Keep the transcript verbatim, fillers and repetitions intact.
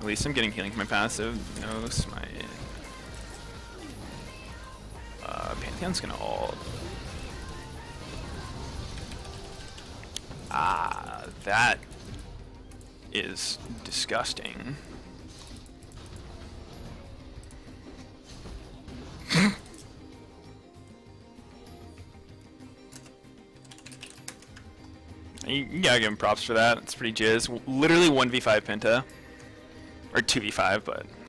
At least I'm getting healing from my passive. No smite. Uh, Pantheon's gonna ult. Ah, that is disgusting. You, you gotta give him props for that. It's pretty jizz. Literally one v five Penta. Or two v five, but